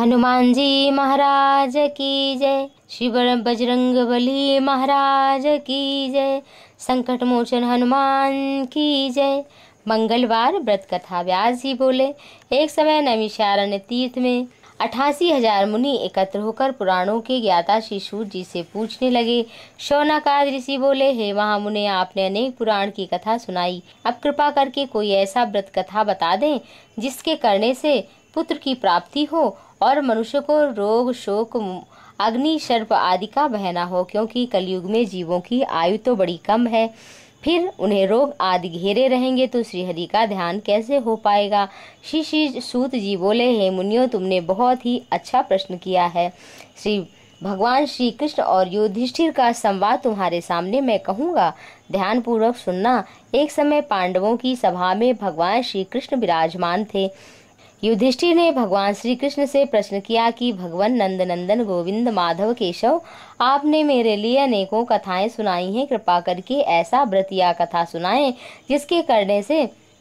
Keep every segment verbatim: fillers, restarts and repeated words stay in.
हनुमान जी महाराज की जय। श्री बजरंग बली महाराज की जय। संकट मोचन हनुमान की जय। मंगलवार व्रत कथा। व्यास जी बोले, एक समय नैमिषारण्य तीर्थ में अठासी हजार मुनि एकत्र होकर पुराणों के ज्ञाता श्री सूत जी से पूछने लगे। शौनकाद ऋषि बोले, हे महामुने, आपने अनेक पुराण की कथा सुनाई, अब कृपा करके कोई ऐसा व्रत कथा बता दें जिसके करने से पुत्र की प्राप्ति हो और मनुष्य को रोग शोक अग्नि सर्प आदि का भय न हो, क्योंकि कलयुग में जीवों की आयु तो बड़ी कम है, फिर उन्हें रोग आदि घेरे रहेंगे तो श्रीहरि का ध्यान कैसे हो पाएगा। श्री श्री सूत जी बोले, हे मुनियों, तुमने बहुत ही अच्छा प्रश्न किया है। श्री भगवान श्री कृष्ण और युधिष्ठिर का संवाद तुम्हारे सामने मैं कहूँगा, ध्यान पूर्वक सुनना। एक समय पांडवों की सभा में भगवान श्री कृष्ण विराजमान थे। युधिष्ठिर ने भगवान श्री कृष्ण से प्रश्न किया कि भगवान नंद नंदन गोविंद माधव केशव, आपने मेरे लिए अनेकों कथाएं सुनाई हैं, कृपा करके ऐसा व्रत या कथा सुनाएं जिसके करने से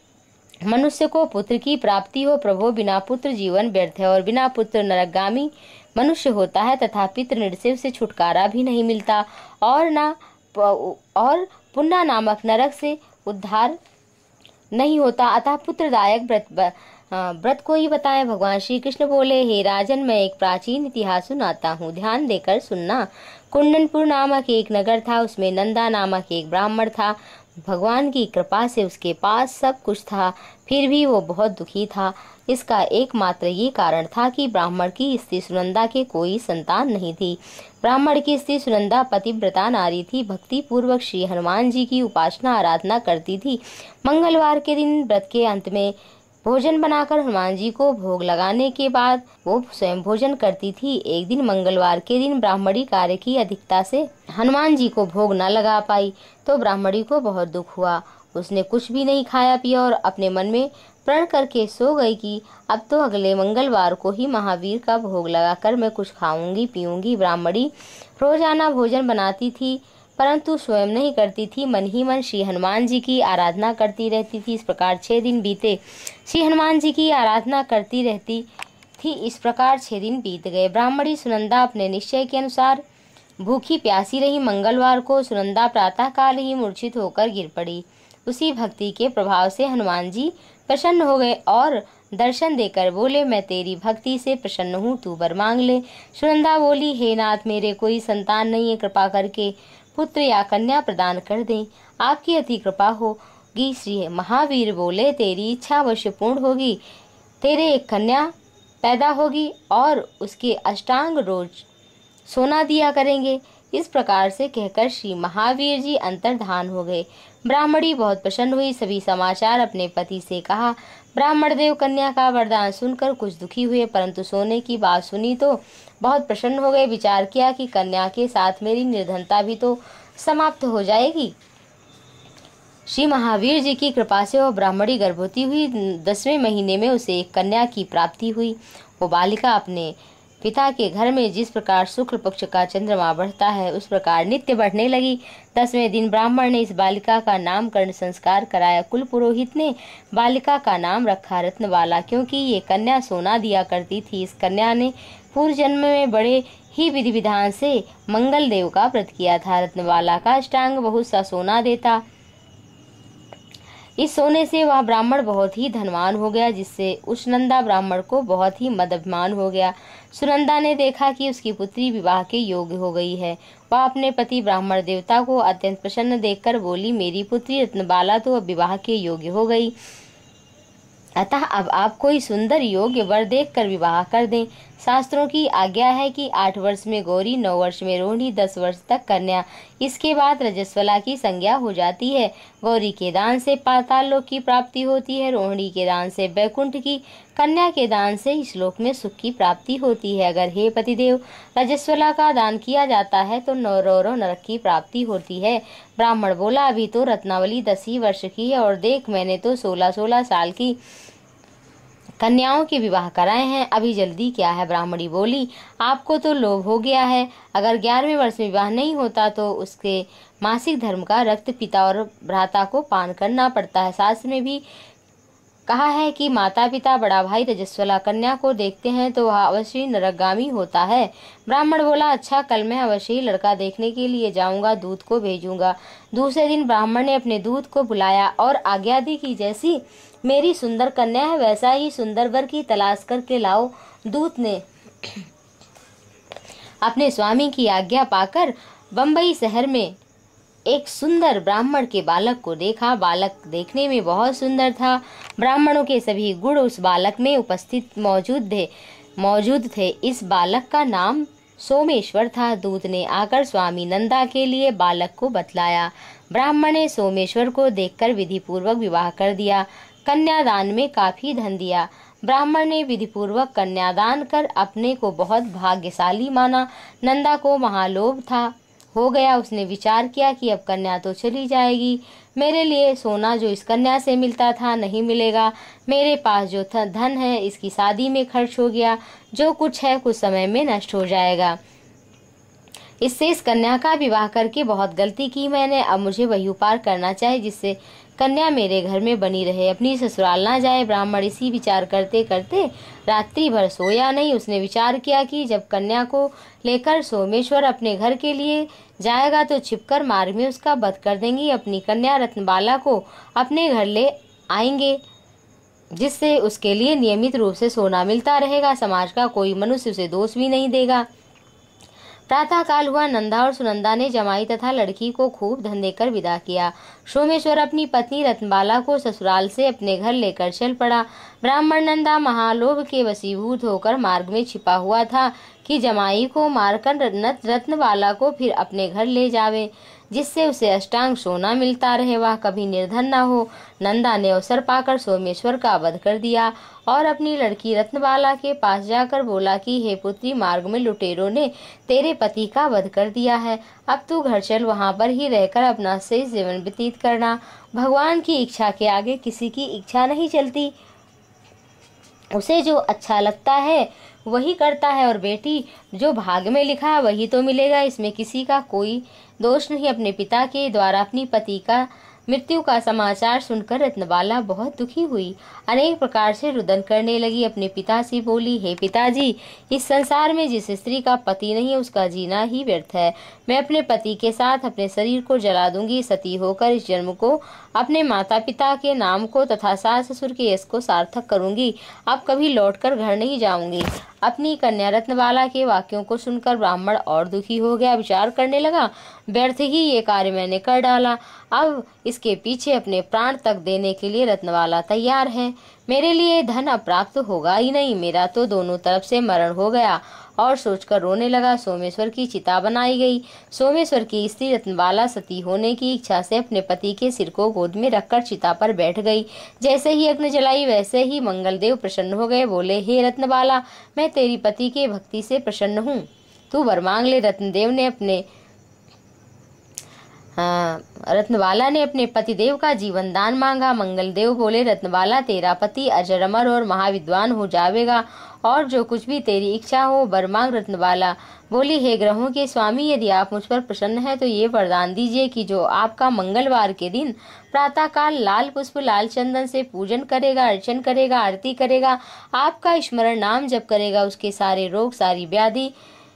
मनुष्य को पुत्र की प्राप्ति हो। प्रभु, बिना पुत्र जीवन व्यर्थ है और बिना पुत्र नरकगामी मनुष्य होता है तथा पितृ निर्सेव से छुटकारा भी नहीं मिलता और ना और पुण्य नामक नरक से उद्धार नहीं होता, अतः पुत्रदायक व्रत व्रत को ही बताए। भगवान श्री कृष्ण बोले, हे राजन, मैं एक प्राचीन इतिहास सुनाता हूँ, ध्यान देकर सुनना। कुंडनपुर नामक एक नगर था, उसमें नंदा नामक एक ब्राह्मण था। भगवान की कृपा से उसके पास सब कुछ था, फिर भी वो बहुत दुखी था। इसका एकमात्र ये कारण था कि ब्राह्मण की स्त्री सुनंदा के कोई संतान नहीं थी। ब्राह्मण की स्त्री सुनंदा पतिव्रता नारी थी, भक्ति पूर्वक श्री हनुमान जी की उपासना आराधना करती थी। मंगलवार के दिन व्रत के अंत में भोजन बनाकर हनुमान जी को भोग लगाने के बाद वो स्वयं भोजन करती थी। एक दिन मंगलवार के दिन ब्राह्मणी कार्य की अधिकता से हनुमान जी को भोग न लगा पाई तो ब्राह्मणी को बहुत दुख हुआ। उसने कुछ भी नहीं खाया पिया और अपने मन में प्रण करके सो गई कि अब तो अगले मंगलवार को ही महावीर का भोग लगाकर मैं कुछ खाऊंगी पीऊंगी। ब्राह्मणी रोजाना भोजन बनाती थी परंतु स्वयं नहीं करती थी, मन ही मन श्री हनुमान जी की आराधना करती रहती थी। इस प्रकार छह दिन बीते। श्री हनुमान जी की आराधना करती रहती थी। इस प्रकार छह दिन बीत गए। ब्राह्मणी सुनंदा अपने निश्चय के अनुसार भूखी प्यासी रही। मंगलवार को सुनंदा प्रातः काल ही मूर्छित होकर गिर पड़ी। उसी भक्ति के प्रभाव से हनुमान जी प्रसन्न हो गए और दर्शन देकर बोले, मैं तेरी भक्ति से प्रसन्न हूँ, तू वर मांग ले। सुनंदा बोली, हे नाथ, मेरे कोई संतान नहीं है, कृपा करके पुत्र या कन्या प्रदान कर दें, आपकी अति कृपा होगी। श्री महावीर बोले, तेरी इच्छा अवश्य पूर्ण होगी, तेरे एक कन्या पैदा होगी और उसके अष्टांग रोज सोना दिया करेंगे। इस प्रकार से कहकर श्री महावीर जी अंतर्धान हो गए। ब्राह्मणी बहुत प्रसन्न हुई, सभी समाचार अपने पति से कहा। ब्राह्मण देव कन्या का वरदान सुनकर कुछ दुखी हुए, परंतु सोने की बात सुनी तो बहुत प्रसन्न हो गए। विचार किया कि कन्या के साथ मेरी निर्धनता भी तो समाप्त हो जाएगी। श्री महावीर जी की कृपा से वह ब्राह्मणी गर्भवती हुई। दसवें महीने में उसे एक कन्या की प्राप्ति हुई। वो बालिका अपने पिता के घर में जिस प्रकार शुक्ल पक्ष का चंद्रमा बढ़ता है उस प्रकार नित्य बढ़ने लगी। दसवें दिन ब्राह्मण ने इस बालिका का नामकरण संस्कार कराया। कुल पुरोहित ने बालिका का नाम रखा रत्नबाला, क्योंकि ये कन्या सोना दिया करती थी। इस कन्या ने पूर्व जन्म में बड़े ही विधि विधान से मंगल देव का व्रत किया था। रत्नबाला का अष्टांग बहुत सा सोना देता। इस सोने से वह ब्राह्मण बहुत ही धनवान हो गया, जिससे उस नंदा ब्राह्मण को बहुत ही मदभिमान हो गया। सुनंदा ने देखा कि उसकी पुत्री विवाह के योग्य हो गई है। वह अपने पति ब्राह्मण देवता को अत्यंत प्रसन्न देखकर बोली, मेरी पुत्री रत्नबाला तो अब विवाह के योग्य हो गई, अतः अब आप कोई सुंदर योग्य वर देख कर विवाह कर दें। शास्त्रों की आज्ञा है कि आठ वर्ष में गौरी, नौ वर्ष में रोहिणी, दस वर्ष तक कन्या, इसके बाद रजस्वला की संज्ञा हो जाती है। गौरी के दान से पाताल लोक की प्राप्ति होती है, रोहिणी के दान से वैकुंठ की, कन्या के दान से इस लोक में सुख की प्राप्ति होती है। अगर हे पतिदेव रजस्वला का दान किया जाता है तो नौ रौरव नरक की प्राप्ति होती है। ब्राह्मण बोला, अभी तो रत्नावली दस ही वर्ष की है और देख मैंने तो सोलह सोलह साल की कन्याओं के विवाह कराए हैं, अभी जल्दी क्या है। ब्राह्मणी बोली, आपको तो लोभ हो गया है। अगर ग्यारहवें वर्ष में विवाह नहीं होता तो उसके मासिक धर्म का रक्त पिता और भ्राता को पान करना पड़ता है। शास्त्र में भी कहा है कि माता पिता बड़ा भाई रजस्वला कन्या को देखते हैं तो वह अवश्य नरकगामी होता है। ब्राह्मण बोला, अच्छा, कल मैं अवश्य ही लड़का देखने के लिए जाऊंगा, दूत को भेजूंगा। दूसरे दिन ब्राह्मण ने अपने दूत को बुलाया और आज्ञा दी कि जैसी मेरी सुंदर कन्या है वैसा ही सुंदर वर की तलाश करके लाओ। दूत ने अपने स्वामी की आज्ञा पाकर बंबई शहर में एक सुंदर ब्राह्मण के बालक को देखा। बालक देखने में बहुत सुंदर था। ब्राह्मणों के सभी गुण उस बालक में उपस्थित मौजूद थे मौजूद थे इस बालक का नाम सोमेश्वर था। दूत ने आकर स्वामी नंदा के लिए बालक को बतलाया। ब्राह्मण ने सोमेश्वर को देखकर विधि पूर्वक विवाह कर दिया। कन्यादान में काफी धन दिया। ब्राह्मण ने विधि पूर्वक कन्यादान कर अपने को बहुत भाग्यशाली माना। नंदा को महालोभ था हो गया। उसने विचार किया कि अब कन्या तो चली जाएगी, मेरे लिए सोना जो इस कन्या से मिलता था नहीं मिलेगा। मेरे पास जो धन है इसकी शादी में खर्च हो गया, जो कुछ है कुछ समय में नष्ट हो जाएगा। इससे इस कन्या का विवाह करके बहुत गलती की मैंने। अब मुझे वही उपाय करना चाहिए जिससे कन्या मेरे घर में बनी रहे, अपनी ससुराल ना जाए। ब्राह्मण इसी विचार करते करते रात्रि भर सोया नहीं। उसने विचार किया कि जब कन्या को लेकर सोमेश्वर अपने घर के लिए जाएगा तो छिपकर मार्ग में उसका वध कर देंगे। अपनी कन्या रत्नबाला को अपने घर ले आएंगे, जिससे उसके लिए नियमित रूप से सोना मिलता रहेगा। समाज का कोई मनुष्य उसे दोष भी नहीं देगा। प्रातः काल हुआ। नंदा और सुनंदा ने जमाई तथा लड़की को खूब धन देकर विदा किया। सोमेश्वर अपनी पत्नी रत्नबाला को ससुराल से अपने घर लेकर चल पड़ा। ब्राह्मण नंदा महालोभ के वशीभूत होकर मार्ग में छिपा हुआ था कि जमाई को मारकर रत्नबाला को फिर अपने घर ले जावे, जिससे उसे अष्टांग सोना मिलता रहे, वह कभी निर्धन न हो। नंदा ने अवसर पाकर सोमेश्वर का वध कर दिया और अपनी लड़की रत्नबाला के पास जाकर बोला कि हे पुत्री, मार्ग में लुटेरों ने तेरे पति का वध कर दिया है। अब तू घर चल, वहां पर ही रहकर अपना शेष जीवन व्यतीत करना। भगवान की इच्छा के आगे किसी की इच्छा नहीं चलती। उसे जो अच्छा लगता है वही करता है और बेटी, जो भाग्य में लिखा है वही तो मिलेगा। इसमें किसी का कोई दोष नहीं। अपने पिता के द्वारा अपनी पति का मृत्यु का समाचार सुनकर रत्नबाला बहुत दुखी हुई, अनेक प्रकार से रुदन करने लगी। अपने पिता से बोली, हे पिताजी, इस संसार में जिस स्त्री का पति नहीं है उसका जीना ही व्यर्थ है। मैं अपने पति के साथ अपने शरीर को जला दूंगी। सती होकर इस जन्म को अपने माता पिता के नाम को तथा सास ससुर के यश को सार्थक करूंगी। अब कभी लौटकर घर नहीं जाऊंगी। अपनी कन्या रत्नबाला के वाक्यों को सुनकर ब्राह्मण और दुखी हो गया। विचार करने लगा, व्यर्थ ही ये कार्य मैंने कर डाला। अब इसके पीछे अपने प्राण तक देने के लिए रत्नबाला तैयार है। मेरे लिए धन अप्राप्त होगा ही नहीं, मेरा तो दोनों तरफ से मरण हो गया। और सोचकर रोने लगा। सोमेश्वर की चिता बनाई गई। सोमेश्वर की स्त्री रत्नबाला सती होने की इच्छा से अपने पति के सिर को गोद में रखकर चिता पर बैठ गई। जैसे ही अग्नि जलाई वैसे ही मंगलदेव प्रसन्न हो गए। बोले, हे रत्नबाला, मैं तेरी पति के भक्ति से प्रसन्न हूँ, तू वर मांग ले। रत्नदेव ने अपने हाँ रत्नबाला ने अपने पतिदेव का जीवन दान मांगा। मंगलदेव बोले, रत्नबाला, तेरा पति अजर अमर और महाविद्वान हो जाएगा और जो कुछ भी तेरी इच्छा हो वर मांग। रत्नबाला बोली, हे ग्रहों के स्वामी, यदि आप मुझ पर प्रसन्न हैं तो ये वरदान दीजिए कि जो आपका मंगलवार के दिन प्रातः काल लाल पुष्प लाल चंदन से पूजन करेगा, अर्चन करेगा, आरती करेगा, आपका स्मरण नाम जप करेगा, उसके सारे रोग सारी व्याधि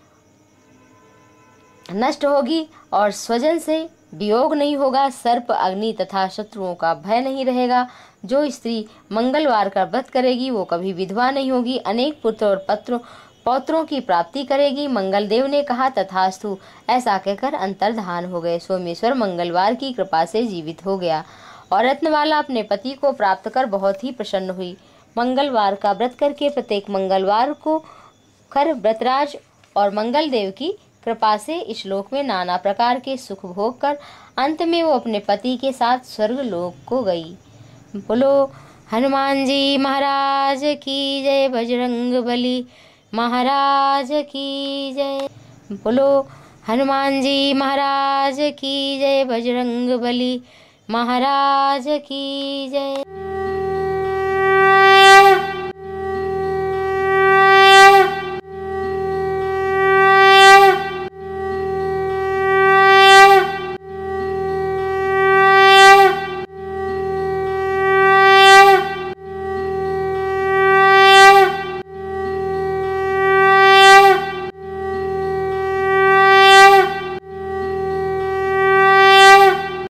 नष्ट होगी और स्वजन से वियोग नहीं होगा। सर्प अग्नि तथा शत्रुओं का भय नहीं रहेगा। जो स्त्री मंगलवार का व्रत करेगी वो कभी विधवा नहीं होगी, अनेक पुत्र और पत्रों पौत्रों की प्राप्ति करेगी। मंगलदेव ने कहा, तथास्तु। ऐसा कहकर अंतर्धान हो गए। सोमेश्वर मंगलवार की कृपा से जीवित हो गया और रत्नबाला अपने पति को प्राप्त कर बहुत ही प्रसन्न हुई। मंगलवार का व्रत करके प्रत्येक मंगलवार को कर व्रतराज और मंगलदेव की कृपा से इस लोक में नाना प्रकार के सुख भोग कर अंत में वो अपने पति के साथ स्वर्ग लोक को गई। बोलो हनुमान जी महाराज की जय, बजरंग बली महाराज की जय। बोलो हनुमान जी महाराज की जय, बजरंग बली महाराज की जय।